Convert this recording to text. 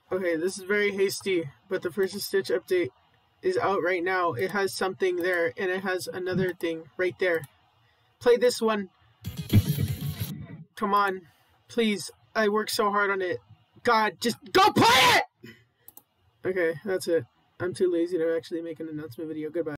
Okay, this is very hasty, but the First Stitch update is out right now. It has something there, and it has another thing right there. Play this one. Come on. Please. I worked so hard on it. God, just go play it! Okay, that's it. I'm too lazy to actually make an announcement video. Goodbye.